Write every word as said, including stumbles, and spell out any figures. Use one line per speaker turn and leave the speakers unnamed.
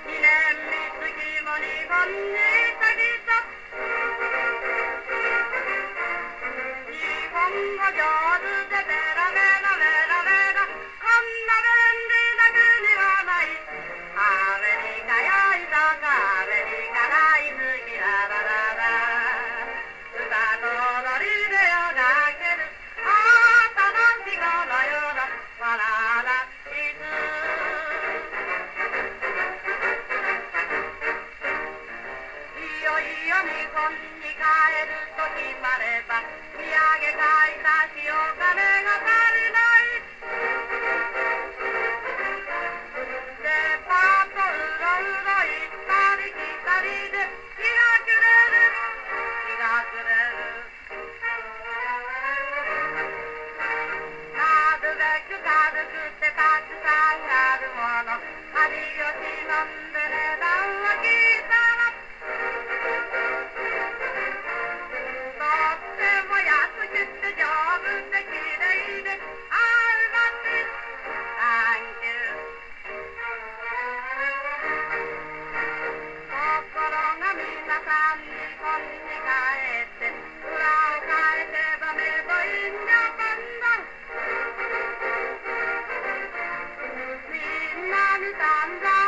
二年三月も日本に来た日本語上手でベラベラベラベラこんな便利な国はないアメリカよいとこアメリカ大好きララララ歌と踊りで夜が明けるああ楽しこの夜の笑わいついよいよ日本に帰ると決まれば土産買いたしお金が足りないデパートうろうろ行ったり来たりで日が暮れる日が暮れるなるべく軽くてたくさんあるもの恥を忍んで値段を聞いたらとっても安くて丈夫で綺麗であるましサンキューところが皆さん日本に帰って裏を変えてばメイドインジャパンだみんなに散々